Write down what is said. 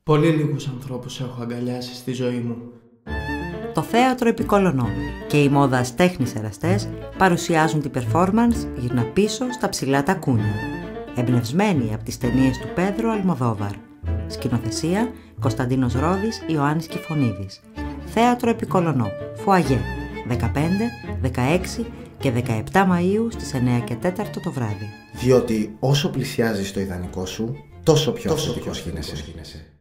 Πολύ λίγους ανθρώπους έχω αγκαλιάσει στη ζωή μου. Το Θέατρο Επικολωνό και οι μόδας τέχνης εραστές παρουσιάζουν την performance «Γυρνά πίσω στα ψηλά τα κούνια», εμπνευσμένη από τις ταινίες του Πέδρο Αλμοδόβαρ. Σκηνοθεσία Κωνσταντίνος Ρόδης, Ιωάννης Κηφωνίδης. Θέατρο Επικολωνό, Φουαγέ, 15, 16 και 17 Μαΐου στις 9 και 4 το βράδυ. Διότι όσο πλησιάζεις το ιδανικό σου, τόσο πιο αυθεντικός γίνεσαι.